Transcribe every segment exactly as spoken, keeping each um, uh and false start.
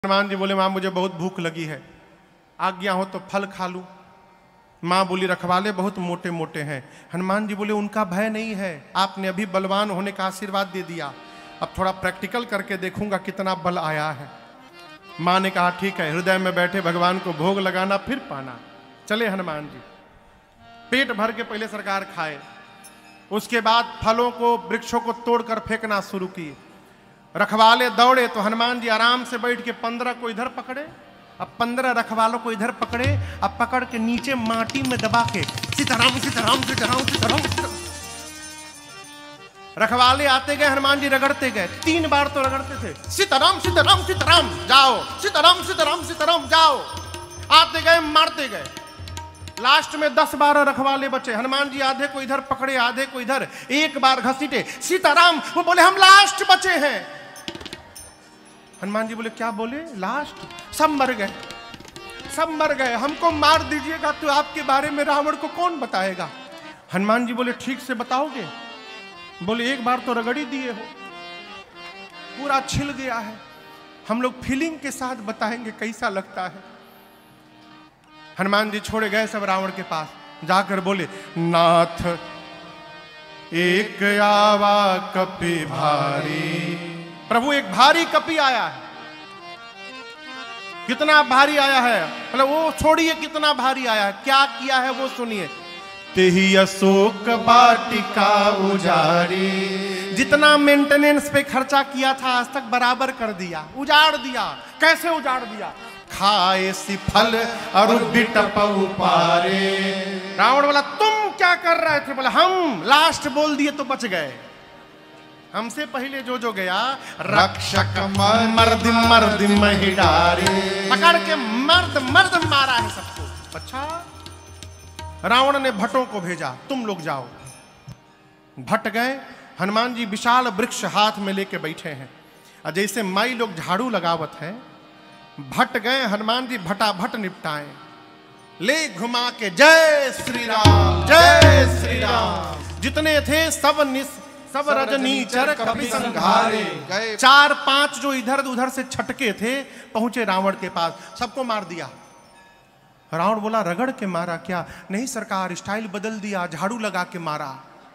हनुमान जी बोले, माँ मुझे बहुत भूख लगी है, आज्ञा हो तो फल खा लूं। माँ बोली, रखवाले बहुत मोटे मोटे हैं। हनुमान जी बोले, उनका भय नहीं है, आपने अभी बलवान होने का आशीर्वाद दे दिया, अब थोड़ा प्रैक्टिकल करके देखूंगा कितना बल आया है। माँ ने कहा, ठीक है, हृदय में बैठे भगवान को भोग लगाना फिर पाना। चले हनुमान जी, पेट भर के पहले सरकार खाए, उसके बाद फलों को वृक्षों को तोड़कर फेंकना शुरू किए। रखवाले दौड़े तो हनुमान जी आराम से बैठ के पंद्रह को इधर पकड़े, अब पंद्रह रखवालों को इधर पकड़े, अब पकड़ के नीचे माटी में दबा के सीताराम सीताराम सीताराम सीताराम। रखवाले आते गए, हनुमान जी रगड़ते गए, तीन बार तो रगड़ते थे, सीताराम सीताराम सीताराम जाओ, सीताराम सीताराम सीताराम जाओ। आते गए, मारते गए, लास्ट में दस बारह रखवाले बचे। हनुमान जी आधे को इधर पकड़े, आधे को इधर, एक बार घसीटे, सीताराम। वो बोले, हम लास्ट बचे हैं। हनुमान जी बोले, क्या बोले? लास्ट? सब मर गए, सब मर गए, हमको मार दीजिएगा तो आपके बारे में रावण को कौन बताएगा? हनुमान जी बोले, ठीक से बताओगे? बोले, एक बार तो रगड़ी दिए हो, पूरा छिल गया है, हम लोग फीलिंग के साथ बताएंगे कैसा लगता है। हनुमान जी छोड़े गए सब रावण के पास, जाकर बोले, नाथ एक आवा कपि भारी। प्रभु, एक भारी कपि आया है। कितना भारी आया है? मतलब वो छोड़िए, कितना भारी आया है, क्या किया है वो सुनिए। तेहि अशोक वाटिका उजारी। जितना मेंटेनेंस पे खर्चा किया था आज तक बराबर कर दिया, उजाड़ दिया। कैसे उजाड़ दिया? खाए सी फल और बिटपउ पारे। रावण बोला, तुम क्या कर रहे थे? बोला, हम लास्ट बोल दिए तो बच गए, हमसे पहले जो जो गया रक्षक मर्द मर्द महिडारे। पकड़ के मर्द मर्द मारा है सबको। अच्छा, रावण ने भट्टों को भेजा, तुम लोग जाओ। भट्ट गए, हनुमान जी विशाल वृक्ष हाथ में लेके बैठे हैं, और जैसे माई लोग झाड़ू लगावत है, भट्ट गए, हनुमान जी भटाभट निपटाए, ले घुमा के जय श्री राम जय श्री राम। जितने थे सब निस सब रजनीचर कपि संघारे। चार पांच जो इधर उधर से छटके थे पहुंचे रावण के पास, सबको मार दिया। रावण बोला, रगड़ के मारा क्या? नहीं सरकार, स्टाइल बदल दिया, झाड़ू लगा के मारा।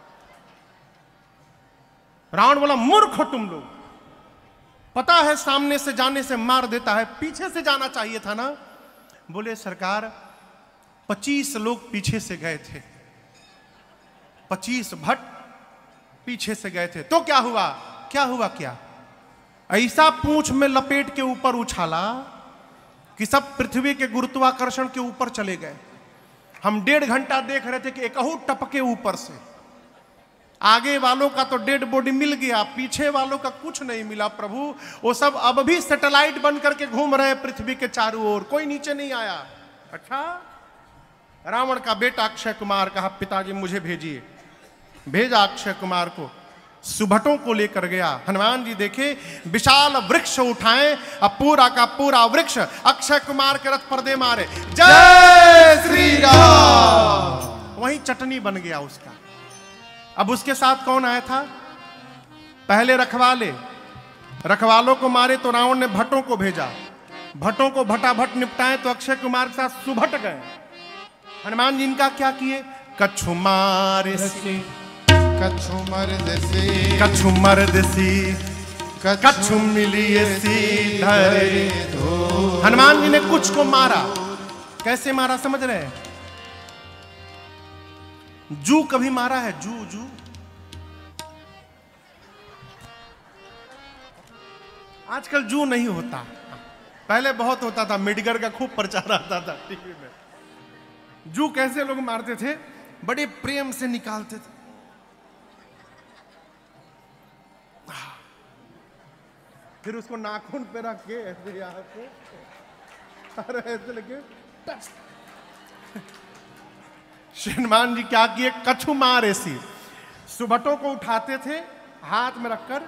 रावण बोला, मूर्ख हो तुम लोग, पता है सामने से जाने से मार देता है, पीछे से जाना चाहिए था ना। बोले, सरकार पच्चीस लोग पीछे से गए थे, पच्चीस भट्ट पीछे से गए थे, तो क्या हुआ? क्या हुआ? क्या ऐसा पूंछ में लपेट के ऊपर उछाला कि सब पृथ्वी के गुरुत्वाकर्षण के ऊपर चले गए। हम डेढ़ घंटा देख रहे थे कि एकहू टपके ऊपर से। आगे वालों का तो डेड बॉडी मिल गया, पीछे वालों का कुछ नहीं मिला। प्रभु, वो सब अब भी सैटेलाइट बन करके घूम रहे हैं पृथ्वी के चारों ओर, कोई नीचे नहीं आया। अच्छा, रावण का बेटा अक्षय कुमार कहा, पिताजी मुझे भेजिए। भेजा अक्षय कुमार को, सुभटों को लेकर गया। हनुमान जी देखे विशाल वृक्ष उठाए, अब पूरा का पूरा वृक्ष अक्षय कुमार के रथ पर दे मारे, जय श्री राम। वहीं चटनी बन गया उसका। अब उसके साथ कौन आया था? पहले रखवाले, रखवालों को मारे तो रावण ने भट्टों को भेजा, भट्टों को भटाभट निपटाए तो अक्षय कुमार के साथ सुभट गए। हनुमान जी इनका क्या किए? कछु मारे सी कछु मर्दसी कछु मर्दसी कछु मिलिए सी धरे धो। हनुमान जी ने कुछ को मारा। कैसे मारा समझ रहे हैं? जू कभी मारा है? जू जू आजकल जू नहीं होता, पहले बहुत होता था, मेडिगर का खूब प्रचार आता था टीवी में। जू कैसे लोग मारते थे? बड़े प्रेम से निकालते थे, फिर उसको नाखून पे रख के ऐसे यहाँ पे, अरे ऐसे लेके हनुमान जी क्या किए? कछु मार ऐसी सुभटों को उठाते थे हाथ में रखकर,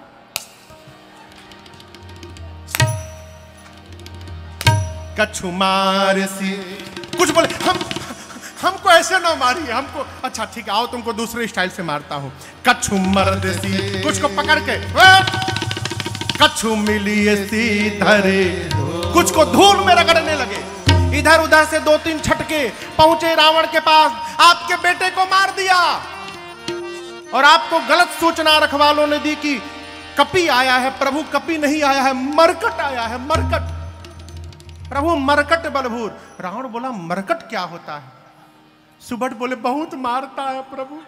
कछु मार सी। कुछ बोले, हम हमको ऐसे ना मारिए, हमको अच्छा ठीक है, आओ तुमको दूसरे स्टाइल से मारता हूं। कछु मर्द सी, कुछ को पकड़ के कछु मिलिए सी धरे। कुछ को धूल में रगड़ने लगे। इधर उधर से दो तीन छटके पहुंचे रावण के पास, आपके बेटे को मार दिया। और आपको गलत सूचना रखवालों ने दी कि कपि आया है। प्रभु कपि नहीं आया है, मरकट आया है, मरकट। प्रभु मरकट बलभूर। रावण बोला मरकट क्या होता है? सुबट बोले बहुत मारता है प्रभु।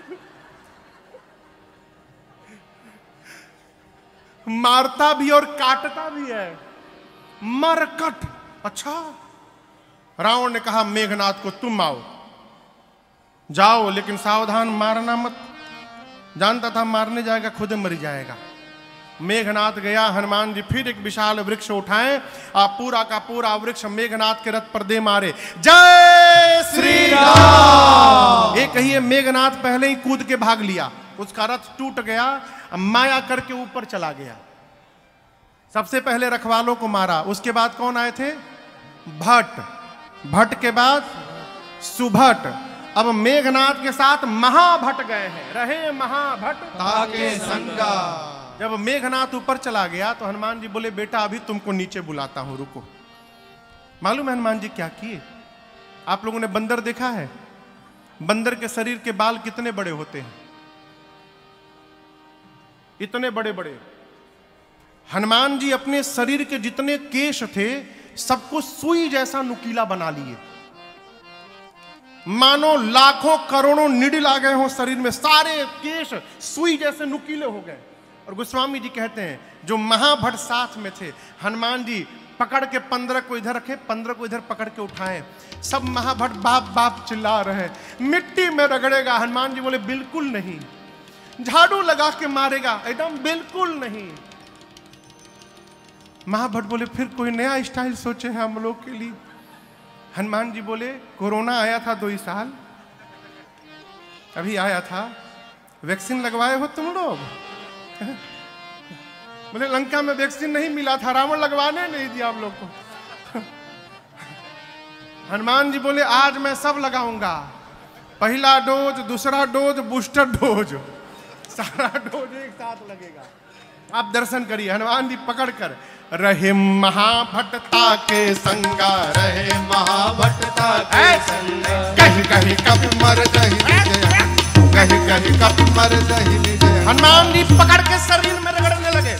मारता भी और काटता भी है, मरकट। अच्छा। रावण ने कहा मेघनाथ को तुम आओ, जाओ लेकिन सावधान, मारना मत। जानता था मारने जाएगा खुद मर जाएगा। मेघनाथ गया। हनुमान जी फिर एक विशाल वृक्ष उठाए, आप पूरा का पूरा वृक्ष मेघनाथ के रथ पर दे मारे। जय श्री राम। एक ही मेघनाथ पहले ही कूद के भाग लिया, उसका रथ टूट गया, माया करके ऊपर चला गया। सबसे पहले रखवालों को मारा, उसके बाद कौन आए थे? भट्ट। भट्ट के बाद सुभट। अब मेघनाथ के साथ महाभट्ट गए हैं। रहे महाभट्ट ताके संगा। जब मेघनाथ ऊपर चला गया तो हनुमान जी बोले बेटा अभी तुमको नीचे बुलाता हूं, रुको। मालूम है हनुमान जी क्या किए? आप लोगों ने बंदर देखा है? बंदर के शरीर के बाल कितने बड़े होते हैं? इतने बड़े बड़े। हनुमान जी अपने शरीर के जितने केश थे सबको सुई जैसा नुकीला बना लिए, मानो लाखों करोड़ों निडिल आ गए हो शरीर में, सारे केश सुई जैसे नुकीले हो गए। और गोस्वामी जी कहते हैं जो महाभट्ट साथ में थे, हनुमान जी पकड़ के पंद्रह को इधर रखे, पंद्रह को इधर पकड़ के उठाए। सब महाभट्ट बाप बाप चिल्ला रहे, मिट्टी में रगड़ेगा। हनुमान जी बोले बिल्कुल नहीं। झाड़ू लगा के मारेगा? एकदम बिल्कुल नहीं। महाभट्ट बोले फिर कोई नया स्टाइल सोचे हैं हम लोग के लिए। हनुमान जी बोले कोरोना आया था दो ही साल, अभी आया था, वैक्सीन लगवाए हो तुम लोग? बोले लंका में वैक्सीन नहीं मिला था, रावण लगवाने नहीं दिया हम लोग को। हनुमान जी बोले आज मैं सब लगाऊंगा, पहला डोज, दूसरा डोज, बूस्टर डोज, सारा डोज एक साथ लगेगा। आप दर्शन करिए। हनुमान जी पकड़कर रहे महाभट्टता के संगा, रहे महाभट्टता के संगा। कहीं कहीं कब मर दही कहीं कहीं कब मर दही। हनुमान जी पकड़ के शरीर में रगड़ने लगे।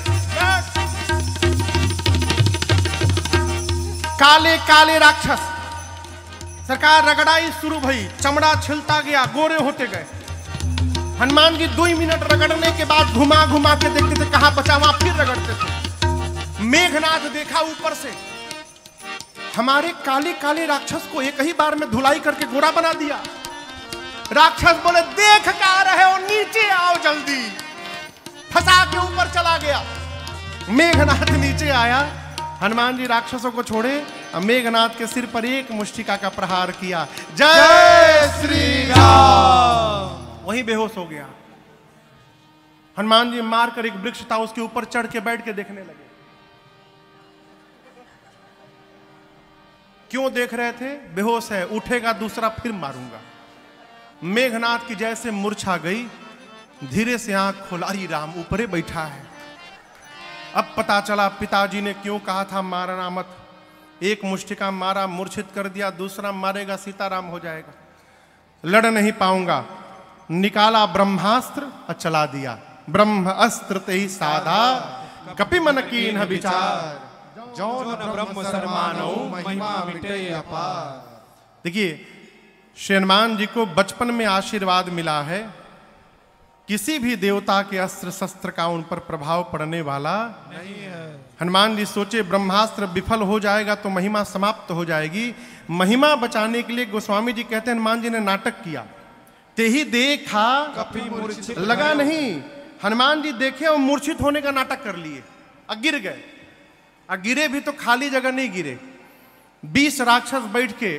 काले काले राक्षस सरकार रगड़ाई शुरू भई, चमड़ा छिलता गया, गोरे होते गए। हनुमान जी दो ही मिनट रगड़ने के बाद घुमा घुमा के देखते थे कहां बचा, वहां फिर रगड़ते थे। मेघनाथ देखा ऊपर से, हमारे काले काले राक्षस को एक ही बार में धुलाई करके गोरा बना दिया। राक्षस बोले देख क्या रहे हो, नीचे आओ जल्दी। फंसा के ऊपर चला गया। मेघनाथ नीचे आया, हनुमान जी राक्षसों को छोड़े, मेघनाथ के सिर पर एक मुष्टिका का प्रहार किया। जय श्री राम। वहीं बेहोश हो गया। हनुमान जी मारकर एक वृक्ष था उसके ऊपर चढ़ के बैठ के देखने लगे। क्यों देख रहे थे? बेहोश है, उठेगा दूसरा फिर मारूंगा। मेघनाथ की जैसे मूर्छा गई, धीरे से आंख खोला, अरे राम ऊपरे बैठा है। अब पता चला पिताजी ने क्यों कहा था मारना मत। एक मुष्टिका मारा, मूर्छित कर दिया, दूसरा मारेगा सीताराम हो जाएगा, लड़ नहीं पाऊंगा। निकाला ब्रह्मास्त्र और चला दिया। ब्रह्म अस्त्र ते ही साधा, कपि मन कीन विचार, जौन ब्रह्म सरमानो महिमा मिटे अपार। देखिए श्री हनुमान जी को बचपन में आशीर्वाद मिला है, किसी भी देवता के अस्त्र शस्त्र का उन पर प्रभाव पड़ने वाला नहीं है। हनुमान जी सोचे ब्रह्मास्त्र विफल हो जाएगा तो महिमा समाप्त हो जाएगी। महिमा बचाने के लिए गोस्वामी जी कहते हैं हनुमान जी ने नाटक किया। ते ही देखा कपि मूर्छित लगा नहीं, हनुमान जी देखे और मूर्छित होने का नाटक कर लिए और गिर गए। और गिरे भी तो खाली जगह नहीं गिरे, बीस राक्षस बैठ के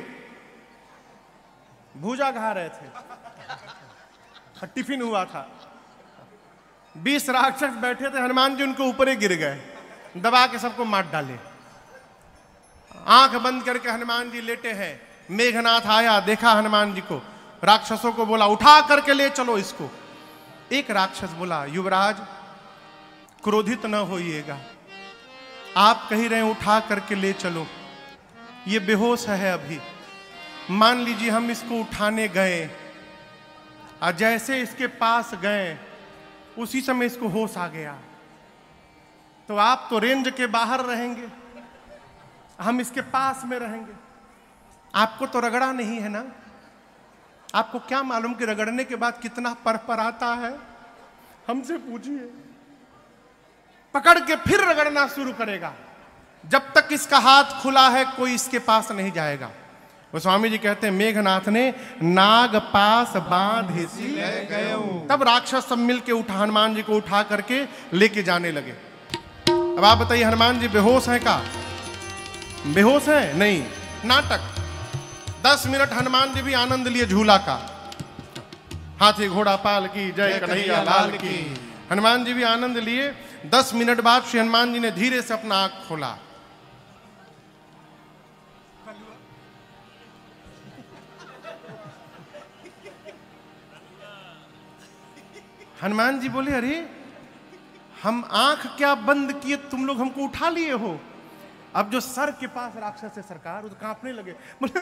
भूजा खा रहे थे, टिफिन हुआ था, बीस राक्षस बैठे थे, हनुमान जी उनके ऊपर ही गिर गए, दबा के सबको मार डाले। आंख बंद करके हनुमान जी लेटे हैं। मेघनाथ आया, देखा हनुमान जी को, राक्षसों को बोला उठा करके ले चलो इसको। एक राक्षस बोला युवराज क्रोधित न होइएगा, आप कह रहे हैं उठा करके ले चलो, ये बेहोश है अभी। मान लीजिए हम इसको उठाने गए और जैसे इसके पास गए उसी समय इसको होश आ गया, तो आप तो रेंज के बाहर रहेंगे, हम इसके पास में रहेंगे। आपको तो रगड़ा नहीं है ना, आपको क्या मालूम कि रगड़ने के बाद कितना पर पर आता है? हमसे पूछिए। पकड़ के फिर रगड़ना शुरू करेगा। जब तक इसका हाथ खुला है कोई इसके पास नहीं जाएगा। वो स्वामी जी कहते हैं मेघनाथ ने नाग पास बांध सी ले गए। तब राक्षस सब मिल के उठा हनुमान जी को उठा करके लेके जाने लगे। अब आप बताइए हनुमान जी बेहोश हैं का? बेहोश हैं? नहीं, नाटक। दस मिनट हनुमान जी भी आनंद लिए झूला का। हाथी घोड़ा पाल की जय कन्हैया लाल की। हनुमान जी भी आनंद लिए। दस मिनट बाद श्री हनुमान जी ने धीरे से अपना आंख खोला। हनुमान जी बोले अरे हम आंख क्या बंद किए, तुम लोग हमको उठा लिए हो। अब जो सर के पास राक्षस है सरकार, वो तो कांपने लगे। बोले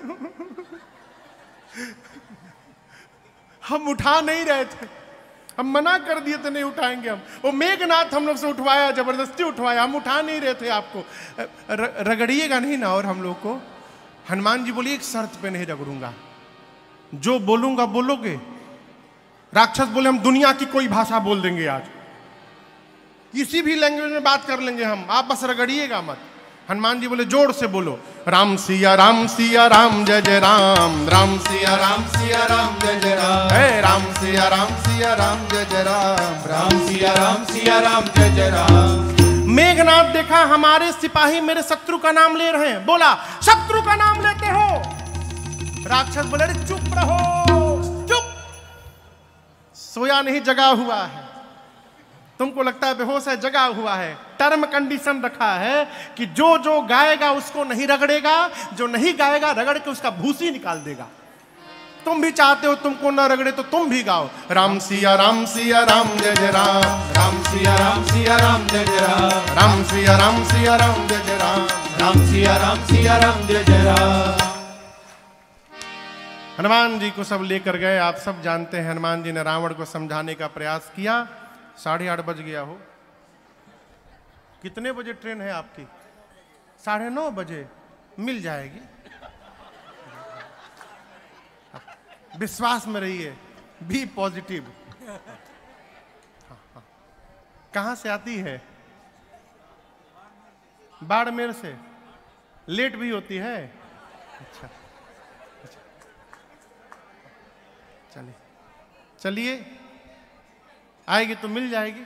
हम उठा नहीं रहे थे, हम मना कर दिए थे नहीं उठाएंगे हम। वो मेघनाथ हम लोग से उठवाया, जबरदस्ती उठवाया, हम उठा नहीं रहे थे आपको। रगड़िएगा नहीं ना और हम लोग को। हनुमान जी बोले एक शर्त पे नहीं रगड़ूंगा, जो बोलूंगा बोलोगे। राक्षस बोले हम दुनिया की कोई भाषा बोल देंगे आज, किसी भी लैंग्वेज में बात कर लेंगे हम, आप बस रगड़िएगा मत। हनुमान जी बोले जोर से बोलो, राम सिया राम सिया राम जय जय राम, राम सिया राम सिया राम जय जय राम, हे राम सिया राम सिया राम जय जय राम, राम सिया राम सिया राम जय जय राम। मेघनाथ देखा हमारे सिपाही मेरे शत्रु का नाम ले रहे हैं, बोला शत्रु का नाम लेते हो? राक्षस बोले अरे चुप रहो, चुप, सोया नहीं जगा हुआ है। तुमको लगता है बेहोश है, जगा हुआ है। टर्म कंडीशन रखा है कि जो जो गाएगा उसको नहीं रगड़ेगा, जो नहीं गाएगा रगड़ के उसका भूसी निकाल देगा। तुम भी चाहते हो तुमको न रगड़े तो तुम भी गाओ, राम सिया राम सिया राम जय जय राम, राम सिया राम सिया राम जय जय राम, राम सिया राम सिया राम जय जय राम, राम सिया राम सिया राम जय जय राम। हनुमान जी को सब लेकर गए। आप सब जानते हैं हनुमान जी ने रावण को समझाने का प्रयास किया। साढ़े आठ बज गया हो। कितने बजे ट्रेन है आपकी? साढ़े नौ बजे मिल जाएगी। विश्वास में रहिए, बी पॉजिटिव। हाँ, हाँ। कहाँ से आती है? बाड़मेर से। लेट भी होती है? अच्छा, अच्छा। चलिए चलिए, आएगी तो मिल जाएगी।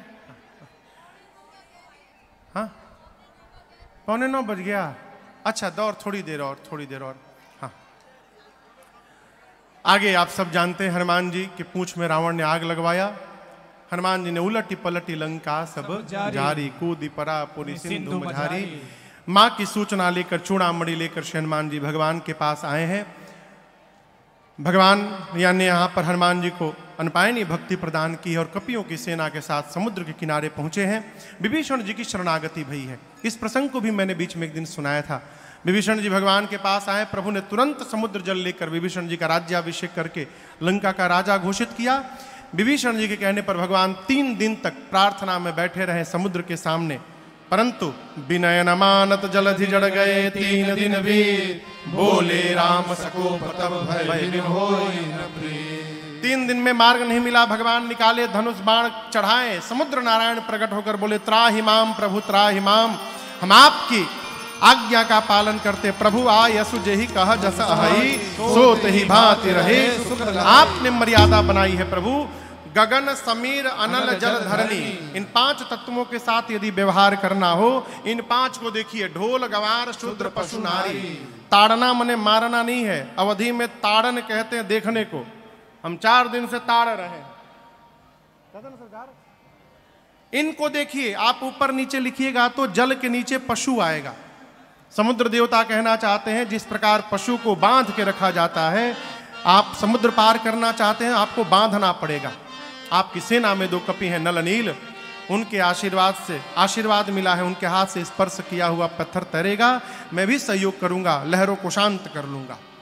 हाँ, पौने नौ बज गया। अच्छा, दौड़ थोड़ी देर और, थोड़ी देर और। हाँ, आगे आप सब जानते हैं हनुमान जी के पूंछ में रावण ने आग लगवाया। हनुमान जी ने उलटी पलटी लंका सब जारी, कूदी परा पुरी सिंधु मझारी। माँ की सूचना लेकर चूड़ामणि लेकर श्री हनुमान जी भगवान के पास आए हैं। भगवान यानी यहाँ पर हनुमान जी को अनपायनी भक्ति प्रदान की और कपियों की सेना के साथ समुद्र के किनारे पहुंचे हैं। विभीषण जी की शरणागति भई है। इस प्रसंग को भी मैंने बीच में एक दिन सुनाया था। विभीषण जी भगवान के पास आए, प्रभु ने तुरंत समुद्र जल लेकर विभीषण जी का राज्याभिषेक करके लंका का राजा घोषित किया। विभीषण जी के कहने पर भगवान तीन दिन तक प्रार्थना में बैठे रहे समुद्र के सामने, परंतु विनय न मानत जलधि जड़ गए तीन दिन भी, बोले राम सकोप तब भय बिन होई न प्रीत। तीन दिन में मार्ग नहीं मिला, भगवान निकाले धनुष बाण चढ़ाए, समुद्र नारायण प्रकट होकर बोले त्राहिमाम प्रभु त्राहिमाम, हम आपकी आज्ञा का पालन करते। प्रभु आ यसु जेहि कह जस अहि, सोत ही भांति रहे। आपने मर्यादा बनाई है प्रभु, गगन समीर अनल जल धरनी, इन पांच तत्वों के साथ यदि व्यवहार करना हो, इन पांच को देखिए, ढोल गवार शूद्र पशु नारी। ताड़ना मने मारना नहीं है, अवधि में ताड़न कहते हैं देखने को। हम चार दिन से ताड़ रहे सरकार। इनको देखिए, आप ऊपर नीचे लिखिएगा तो जल के नीचे पशु आएगा। समुद्र देवता कहना चाहते हैं जिस प्रकार पशु को बांध के रखा जाता है, आप समुद्र पार करना चाहते हैं आपको बांधना पड़ेगा। आपकी सेना में दो कपि हैं नल नील, उनके आशीर्वाद से आशीर्वाद मिला है, उनके हाथ से स्पर्श किया हुआ पत्थर तैरेगा, मैं भी सहयोग करूंगा, लहरों को शांत कर लूंगा।